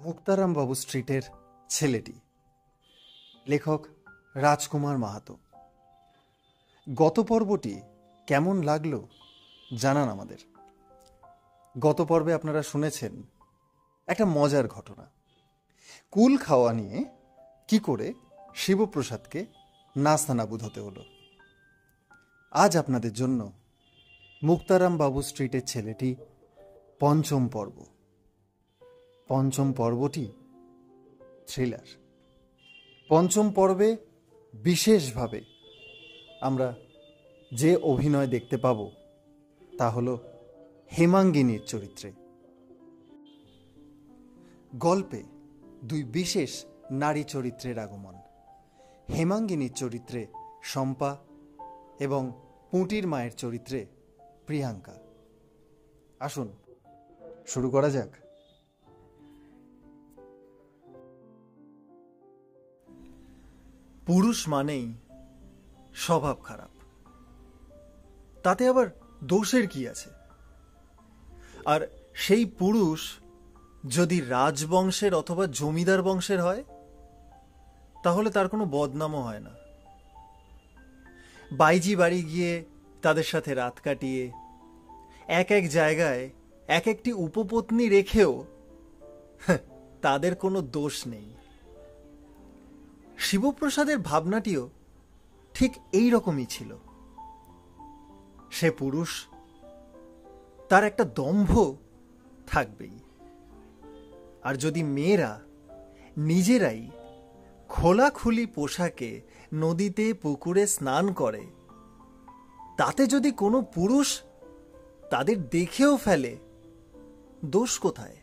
মুক্তারাম বাবু স্ট্রিটের ছেলেটি, লেখক রাজকুমার মাহাতো। গত পর্বটি কেমন লাগলো জানান আমাদের। গত পর্বে আপনারা শুনেছেন একটা মজার ঘটনা, কুল খাওয়া নিয়ে কি করে শিবপ্রসাদকে নাস্তানাবুদ হতে হলো। আজ আপনাদের জন্য মুক্তারাম বাবু স্ট্রিটের ছেলেটি পঞ্চম পর্ব। পঞ্চম পর্বটি থ্রিলার। পঞ্চম পর্বে বিশেষভাবে আমরা যে অভিনয় দেখতে পাব তা হল হেমাঙ্গিনীর চরিত্রে। গল্পে দুই বিশেষ নারী চরিত্রের আগমন, হেমাঙ্গিনীর চরিত্রে শম্পা এবং পুঁটির মায়ের চরিত্রে প্রিয়াঙ্কা। আসুন শুরু করা যাক। পুরুষ মানেই স্বভাব খারাপ, তাতে আবার দোষের কি আছে? আর সেই পুরুষ যদি রাজবংশের অথবা জমিদার বংশের হয় তাহলে তার কোনো বদনামও হয় না। বাইজি বাড়ি গিয়ে তাদের সাথে রাত কাটিয়ে এক এক জায়গায় এক একটি উপপত্নী রেখেও তাদের কোনো দোষ নেই। শিবপ্রসাদের ভাবনাটিও ঠিক এই রকমই ছিল। সে পুরুষ, তার একটা দম্ভ থাকবেই। আর যদি মেয়েরা নিজেরাই খোলাখুলি পোশাকে নদীতে পুকুরে স্নান করে, তাতে যদি কোনো পুরুষ তাদের দেখেও ফেলে, দোষ কোথায়?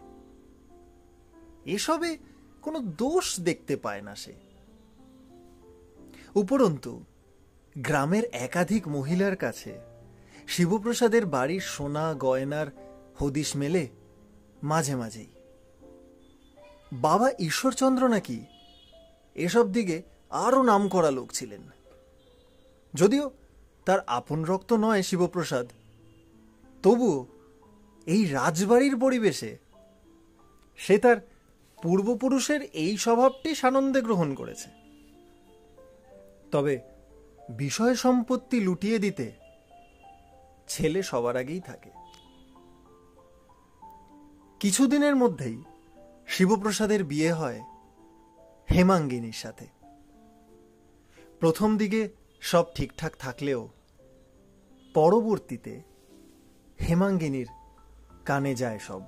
এসবে কোনো দোষ দেখতে পায় না সে। উপরন্তু গ্রামের একাধিক মহিলার কাছে শিবপ্রসাদের বাড়ির সোনা গয়নার হদিশ মেলে মাঝে মাঝেই। বাবা ঈশ্বরচন্দ্র নাকি এসব দিকে আরও নামকরা লোক ছিলেন। যদিও তার আপন রক্ত নয় শিবপ্রসাদ, তবুও এই রাজবাড়ির পরিবেশে সে তার পূর্বপুরুষের এই স্বভাবটি সানন্দে গ্রহণ করেছে। তবে বিষয় সম্পত্তি লুটিয়ে দিতে ছেলে সবার আগেই থাকে। কিছুদিনের মধ্যেই শিবপ্রসাদের বিয়ে হয় হেমাঙ্গিনীর সাথে। প্রথম দিকে সব ঠিকঠাক থাকলেও পরবর্তীতে হেমাঙ্গিনীর কানে যায় সব।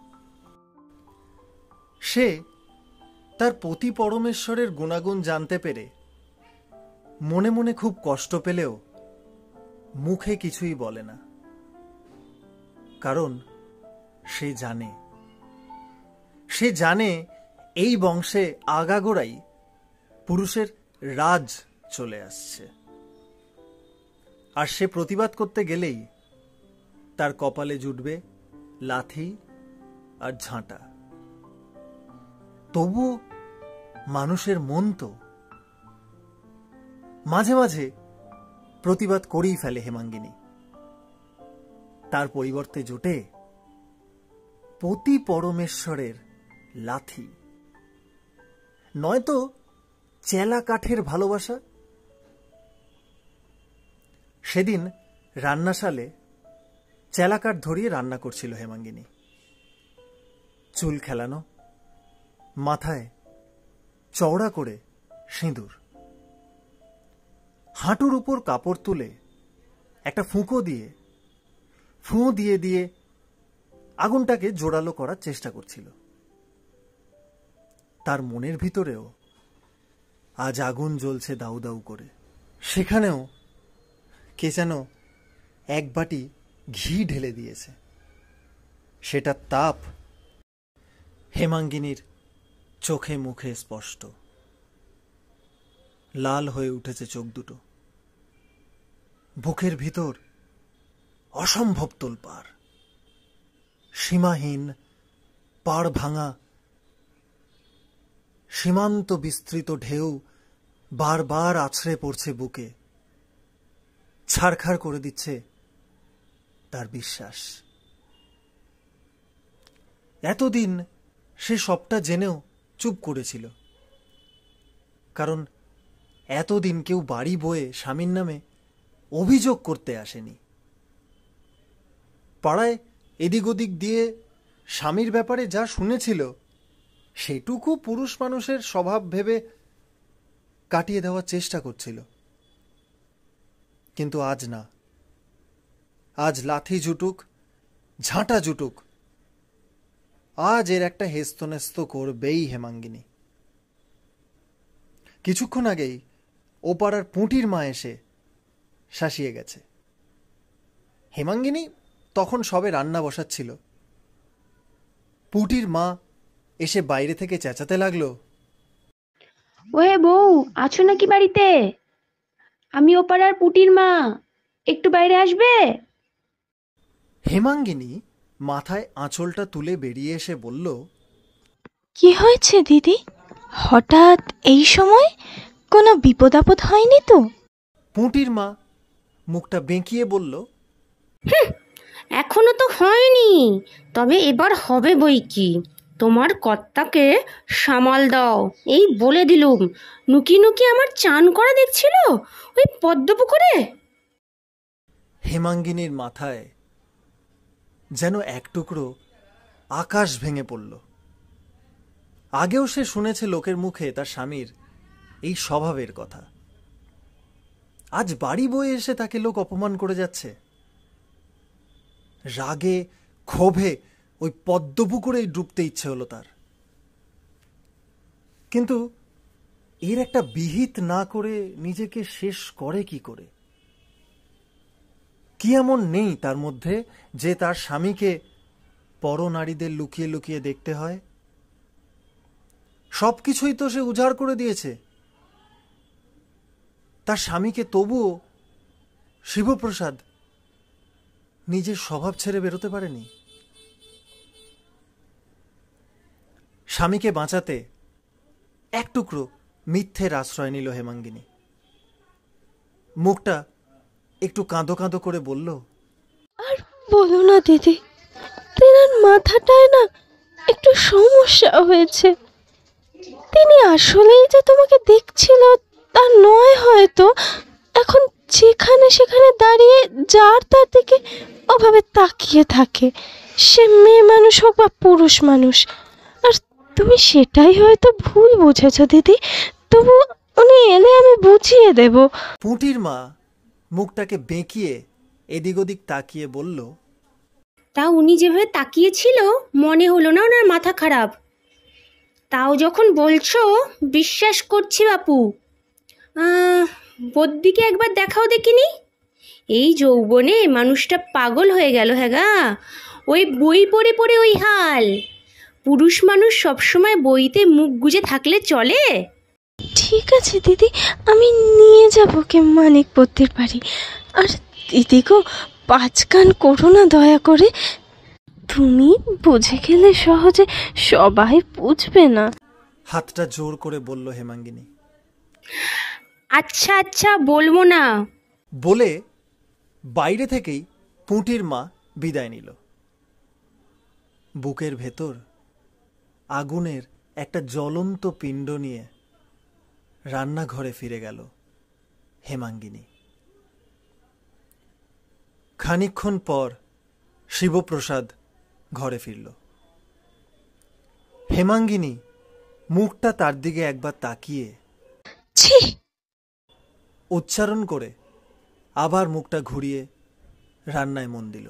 সে তার পতি পরমেশ্বরের গুণাগুণ জানতে পেরে মনে মনে খুব কষ্ট পেলেও মুখে কিছুই বলে না। কারণ সে জানে এই বংশে আগাগোড়াই পুরুষের রাজ চলে আসছে। আর সে প্রতিবাদ করতে গেলেই তার কপালে জুটবে লাথি আর ঝাঁটা। তবুও মানুষের মন তো মাঝে মাঝে প্রতিবাদ করেই ফেলে হেমাঙ্গিনী। তার পরিবর্তে জোটে পতি পরমেশ্বরের লাথি, নয়তো চেলা কাঠের ভালোবাসা। সেদিন রান্নাশালে চেলা কাঠ ধরিয়ে রান্না করছিল হেমাঙ্গিনী। চুল খেলানো, মাথায় চওড়া করে সিঁদুর, হাঁটুর উপর কাপড় তুলে একটা ফুঁকো দিয়ে আগুনটাকে জোরালো করার চেষ্টা করছিল। তার মনের ভিতরেও আজ আগুন জ্বলছে দাউ দাউ করে। সেখানেও কে যেন এক বাটি ঘি ঢেলে দিয়েছে। সেটার তাপ হেমাঙ্গিনীর চোখে মুখে স্পষ্ট। লাল হয়ে উঠেছে চোখ দুটো। বুকের ভিতর অসম্ভব তোলপাড়, সীমাহীন পাড় ভাঙা সীমান্ত বিস্তৃত ঢেউ বারবার আছড়ে পড়ছে বুকে, ছারখার করে দিচ্ছে তার বিশ্বাস। এতদিন সে সবটা জেনেও চুপ করেছিল, কারণ এতদিন কেউ বাড়ি বয়ে স্বামীর নামে অভিযোগ করতে আসেনি। পাড়ায় এদিক ওদিক দিয়ে স্বামীর ব্যাপারে যা শুনেছিল সেটুকু পুরুষ মানুষের স্বভাব ভেবে কাটিয়ে দেওয়ার চেষ্টা করছিল। কিন্তু আজ না, আজ লাথি জুটুক, ঝাঁটা জুটুক, আজ এর একটা হেস্তনেস্ত করবেই হেমাঙ্গিনী। কিছুক্ষণ আগেই ও পাড়ার পুঁটির মা এসে শাসিয়ে গেছে। হেমাঙ্গিনী তখন সবে রান্না বসাচ্ছিল। পুঁটির মা এসে বাইরে থেকে চেঁচাতে লাগলো, ওহে বউ, আছো নাকি বাড়িতে? আমি ওপাড়ার পুটির মা, একটু বাইরে আসবে? হেমাঙ্গিনী মাথায় আঁচলটা তুলে বেরিয়ে এসে বলল, কি হয়েছে দিদি? হঠাৎ এই সময়? কোনো বিপদ আপদ হয়নি তো? পুঁটির মা মুখটা বেঁকিয়ে বলল, এখনো তো হয়নি, তবে এবার হবে বই কি। তোমার কর্তাকে সামাল দাও, এই বলে দিলুম। নুকি নুকি আমার চান করা দেখছিল ওই পদ্মপুকুরে। হেমাঙ্গিনীর মাথায় যেন এক টুকরো আকাশ ভেঙে পড়ল। আগেও সে শুনেছে লোকের মুখে তার স্বামীর এই স্বভাবের কথা। আজ বাড়ি বয়ে এসে তাকে লোক অপমান করে যাচ্ছে। রাগে ক্ষোভে ওই পদ্মপুকুরেই ডুবতে ইচ্ছে হলো তার। কিন্তু এর একটা বিহিত না করে নিজেকে শেষ করে কি করে? কি এমন নেই তার মধ্যে যে তার স্বামীকে পরনারীদের লুকিয়ে লুকিয়ে দেখতে হয়? সবকিছুই তো সে উজাড় করে দিয়েছে। তার স্বামীকে তবুও শিবপ্রসাদ নিজের স্বভাব ছেড়ে বেরোতে পারেনি। স্বামীকে বাঁচাতে এক টুকরো মিথ্যের আশ্রয় নিল হেমাঙ্গিনী। মুখটা একটু কাঁদো কাঁদো করে বলল, আর বলো না দিদি, তেনার মাথাটায় না একটু সমস্যা হয়েছে। তিনি আসলেই যে তোমাকে দেখছিল তা নয় হয়তো। এখন যেখানে সেখানে দাঁড়িয়ে যার তার দিকে ওভাবে তাকিয়ে থাকে, সে মেয়ে মানুষ হোক বা পুরুষ মানুষ। আর তুমি সেটাই হয়তো ভুল বুঝেছ দিদি। তবু উনি এলে আমি বুঝিয়ে দেব। পুঁটির মা মুখটাকে বেঁকিয়ে এদিক ওদিক তাকিয়ে বলল, তা উনি যেভাবে তাকিয়েছিল মনে হলো না ওনার মাথা খারাপ। তাও যখন বলছো বিশ্বাস করছি বাপু। বদ্যিকে একবার দেখাও দেখিনি। এই যৌবনে মানুষটা পাগল হয়ে গেল। হ্যাঁ গা, ওই বই পড়ে পড়ে ওই হাল। পুরুষ মানুষ সবসময় বইতে মুখ গুজে থাকলে চলে? ঠিক আছে দিদি, আমি নিয়ে যাব কে মানিকপত্তির বাড়ি। আর দিদি গো, পাঁচ কান করো না দয়া করে। তুমি বুঝে গেলে সহজে সবাই বুঝবে না। হাতটা জোর করে বলল হেমাঙ্গিনী। আচ্ছা আচ্ছা, বলবো না। বলে বাইরে থেকেই পুঁটির মা বিদায় নিল। বুকের ভেতর আগুনের একটা জ্বলন্ত পিণ্ড নিয়ে রান্নাঘরে ফিরে গেল হেমাঙ্গিনী। খানিকক্ষণ পর শিবপ্রসাদ ঘরে ফিরল। হেমাঙ্গিনী মুখটা তার দিকে একবার তাকিয়ে ছি উচ্চারণ করে আবার মুখটা ঘুরিয়ে রান্নায় মন দিল।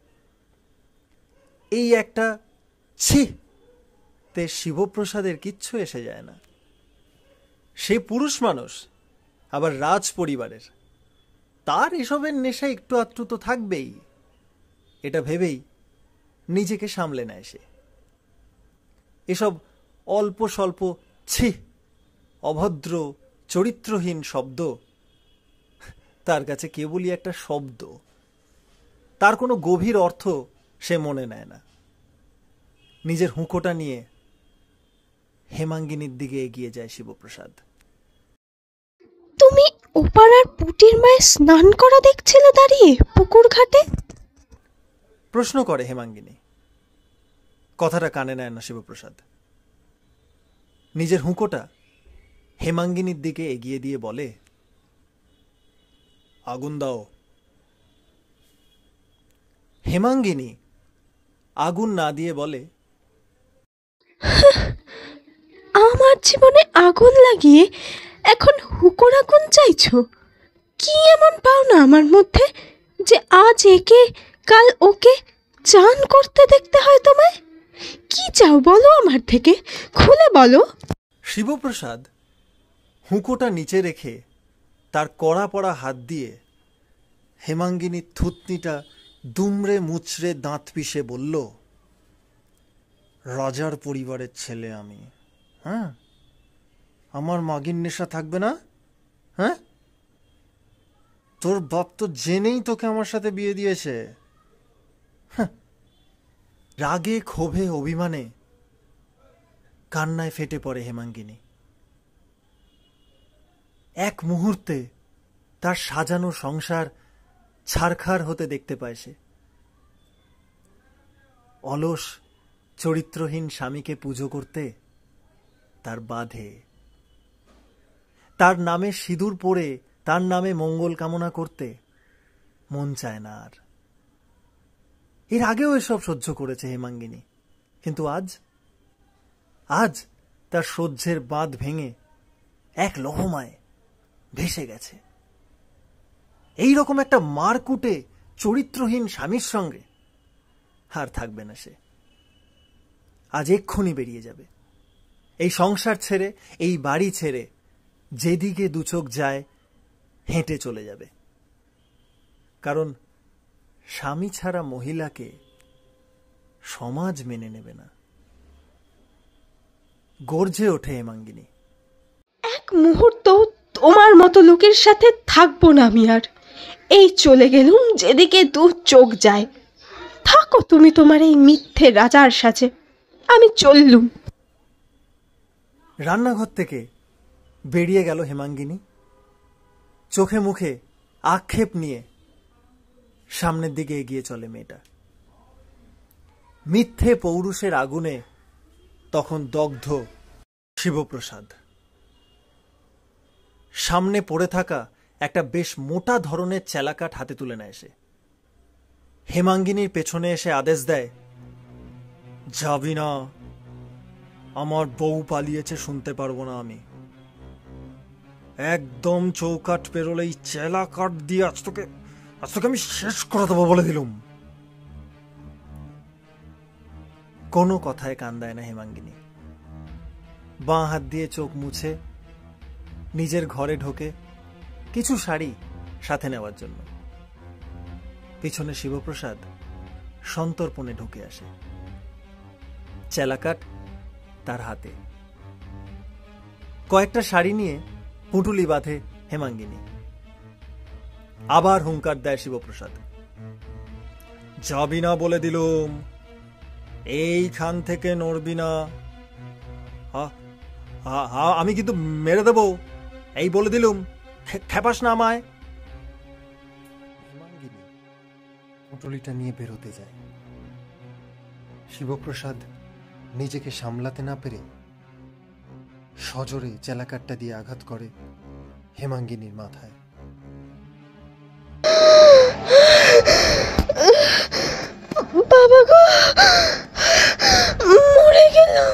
এই একটা ছি তে শিবপ্রসাদের কিচ্ছু এসে যায় না। সে পুরুষ মানুষ, আবার রাজ পরিবারের, তার এসবের নেশা একটু আধটু তো থাকবেই। এটা ভেবেই নিজেকে সামলে নেয় সে। এসব অল্প স্বল্প ছি, অভদ্র চরিত্রহীন শব্দ তার কাছে কেবলই একটা শব্দ। তার কোনো গভীর অর্থ সে মনে নেয় না। নিজের হুঁকোটা নিয়ে হেমাঙ্গিনীর দিকে এগিয়ে যায় শিবপ্রসাদ। তুমি ওপাড়ার পুটির মায়ের স্নান করা দেখছিলে দাঁড়িয়ে পুকুর ঘাটে? প্রশ্ন করে হেমাঙ্গিনী। কথাটা কানে নেয় না শিবপ্রসাদ। নিজের হুঁকোটা হেমাঙ্গিনীর দিকে এগিয়ে দিয়ে বলে, আগুন দাও। হেমাঙ্গিনী আগুন না দিয়ে বলে, আমার জীবনে আগুন লাগিয়ে এখন হুকোর আগুন চাইছো? কি এমন পাও না আমার মধ্যে যে আজ একে কাল ওকে চান করতে দেখতে হয় তোমায়? কি চাও বলো আমার থেকে, খুলে বলো। শিবপ্রসাদ হুঁকোটা নিচে রেখে তার কড়া পড়া হাত দিয়ে হেমাঙ্গিনীর থুতনিটা দুমড়ে মুচড়ে দাঁত পিষে বলল, রাজার পরিবারের ছেলে আমি, হ্যাঁ? আমার মাগির নেশা থাকবে না? হ্যাঁ, তোর বাপ তো জেনেই তোকে আমার সাথে বিয়ে দিয়েছে। রাগে ক্ষোভে অভিমানে কান্নায় ফেটে পড়ে হেমাঙ্গিনী। এক মুহূর্তে তার সাজানো সংসার ছারখার হতে দেখতে পায় সে। অলস চরিত্রহীন স্বামীকে পুজো করতে তার বাধে, তার নামে সিঁদুর পরে তার নামে মঙ্গল কামনা করতে মন চায় না আর। এর আগেও এসব সহ্য করেছে হেমাঙ্গিনী, কিন্তু আজ তার সহ্যের বাঁধ ভেঙে এক লহমায় ভেসে গেছে। এই রকম একটা মারকুটে চরিত্রহীন স্বামীর সঙ্গে আর থাকবে না সে। আজ এক্ষুনি বেরিয়ে যাবে এই সংসার ছেড়ে, এই বাড়ি ছেড়ে, যেদিকে দুচোখ যায় হেঁটে চলে যাবে। কারণ স্বামী ছাড়া মহিলাকে সমাজ মেনে নেবে না। গর্জে ওঠে হেমাঙ্গিনী, এক মুহূর্ত তোমার মতো লোকের সাথে থাকবো না আমি আর। এই চলে গেলুম যেদিকে দু চোখ যায়। থাকো তুমি তোমার এই মিথ্যে রাজার সাজে, আমি চললুম। রান্নাঘর থেকে বেরিয়ে গেল হেমাঙ্গিনী, চোখে মুখে আক্ষেপ নিয়ে সামনের দিকে এগিয়ে চলে মেয়েটা। মিথ্যে পৌরুষের আগুনে তখন দগ্ধ শিবপ্রসাদ। সামনে পড়ে থাকা একটা বেশ মোটা ধরনের চেলাকাঠ হাতে তুলে নেয় সে। হেমাঙ্গিনীর পেছনে এসে আদেশ দেয়, যাবি না, আমার বউ পালিয়েছে শুনতে পারবো না আমি। একদম চৌকাঠ পেরোলেই চেলাকাঠ দিয়ে আজ তোকে আমি শেষ করে দেবো বলে দিলুম। কোনো কথায় কান দেয় না হেমাঙ্গিনী। বাঁ হাত দিয়ে চোখ মুছে নিজের ঘরে ঢোকে কিছু শাড়ি সাথে নেওয়ার জন্য। পিছনে শিবপ্রসাদ সন্তর্পণে ঢুকে আসে, চেলাকাঠ তার হাতে। কয়েকটা শাড়ি নিয়ে পুঁটুলি বাঁধে হেমাঙ্গিনী। আবার হুঙ্কার দেয় শিবপ্রসাদ, যাবি না বলে দিলুম, এইখান থেকে নড়বি না। আমি কিন্তু মেরে দেব, এই বলে দিলুম, খেপাস না আমায়। হেমাঙ্গিনী পুঁটুলিটা নিয়ে বেরোতে যায়। শিবপ্রসাদ নিজেকে সামলাতে না পেরে সজোরে চেলাকাঠটা দিয়ে আঘাত করে হেমাঙ্গিনীর মাথায়। বাবা গো, মরে গেলাম।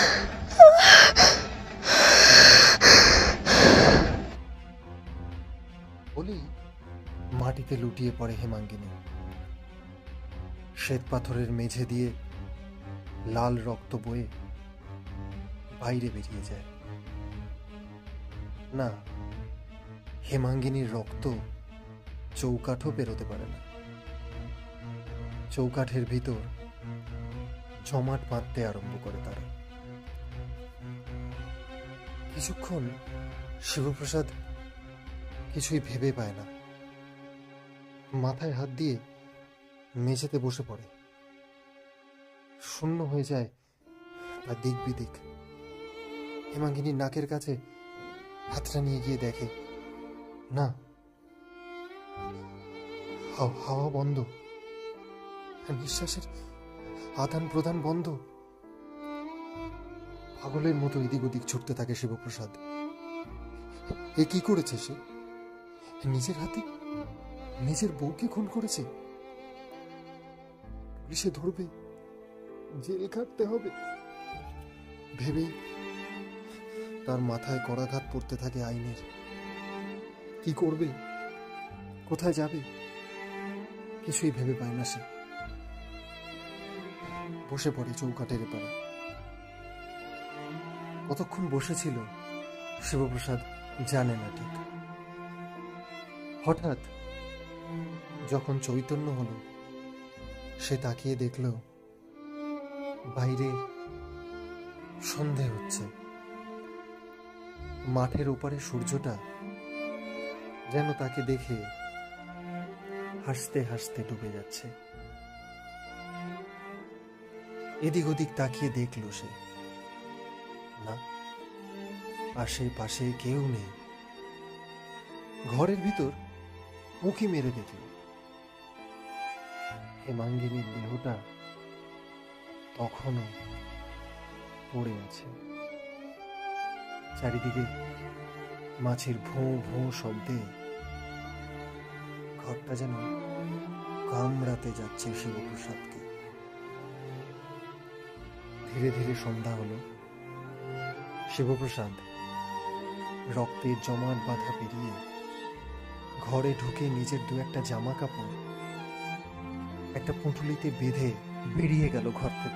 বলি মাটিতে লুটিয়ে পড়ে হেমাঙ্গিনী। শ্বেত পাথরের মেঝে দিয়ে লাল রক্ত বয়ে বাইরে বেরিয়ে যায়। না, হেমাঙ্গিনীর রক্ত চৌকাঠও পেরোতে পারে না। চৌকাঠের ভিতর জমাট বাঁধতে আরম্ভ করে তারা। কিছুক্ষণ শিবপ্রসাদ কিছুই ভেবে পায় না। মাথায় হাত দিয়ে মেঝেতে বসে পড়ে। শূন্য হয়ে যায় তার দিক বিদিক। হেমাঙ্গিনীর নাকের কাছে হাতটা নিয়ে গিয়ে দেখে, না, হাওয়া বন্ধ, নিঃশ্বাসের আদান প্রদান বন্ধ। পাগলের মতো এদিক ওদিক ছুটতে থাকে শিবপ্রসাদ। এ কি করেছে সে? নিজের হাতে নিজের বউকে খুন করেছে। পুলিশে ধরবে, জেল কাটতে হবে ভেবে তার মাথায় করাঘাত পড়তে থাকে আইনের। কি করবে, কোথায় যাবে, কিছুই ভেবে পায় না সে। বসে পড়ে চৌকাঠের এপারে। কতক্ষণ বসেছিল শিবপ্রসাদ জানে না ঠিক। হঠাৎ যখন চৈতন্য হলো, সে তাকিয়ে দেখল বাইরে সন্ধে হচ্ছে। মাঠের ওপারে সূর্যটা যেন তাকে দেখে হাসতে হাসতে ডুবে যাচ্ছে। এদিক ওদিক তাকিয়ে দেখল সে, না, আশেপাশে কেউ নেই। ঘরের ভিতর উঁকি মেরে দেখল হেমাঙ্গিনীর দেহটা তখনও পড়ে আছে। চারিদিকে মাছের ভোঁ ভোঁ শব্দে ঘরটা যেন কামড়াতে যাচ্ছে শিবপ্রসাদকে। ধীরে ধীরে সন্ধ্যা হলো। শিবপ্রসাদ রক্তের জমাট বাঁধা পেরিয়ে ঘরে ঢুকে নিজের দু একটা জামা কাপড় একটা পুঁটুলিতে বেঁধে বেরিয়ে গেল ঘর থেকে।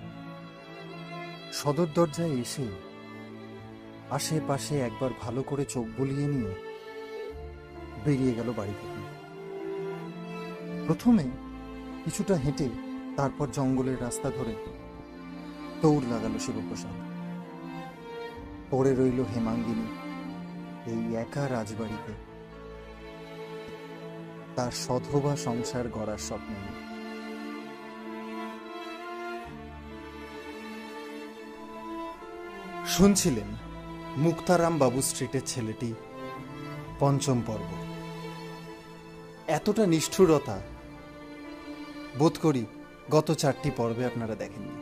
সদর দরজায় এসে আশেপাশে একবার ভালো করে চোখ বুলিয়ে নিয়ে বেরিয়ে গেল বাড়ি থেকে। প্রথমে কিছুটা হেঁটে, তারপর জঙ্গলের রাস্তা ধরে দৌড় লাগালো শিবপ্রসাদ। পড়ে রইল হেমাঙ্গিনী এই একা রাজবাড়িতে, তার সধবা সংসার গড়ার স্বপ্ন। শুনছিলেন মুক্তারাম বাবু স্ট্রিটের ছেলেটি, পঞ্চম পর্ব। এতটা নিষ্ঠুরতা বোধ করি গত 4টি পর্বে আপনারা দেখেননি।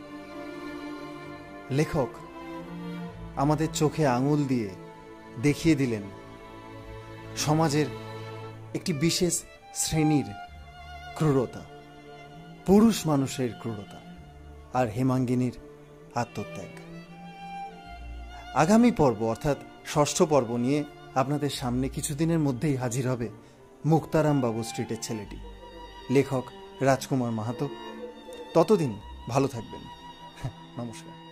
লেখক আমাদের চোখে আঙুল দিয়ে দেখিয়ে দিলেন সমাজের একটি বিশেষ শ্রেণীর ক্রূরতা, পুরুষ মানুষের ক্রূরতা, আর হেমাঙ্গিনীর আত্মত্যাগ। আগামী পর্ব অর্থাৎ 6ষ্ঠ পর্ব নিয়ে আপনাদের সামনে কিছুদিনের মধ্যেই হাজির হবে মুক্তারাম বাবু স্ট্রিটের ছেলেটি, লেখক রাজকুমার মাহাতো। ততদিন ভালো থাকবেন। নমস্কার।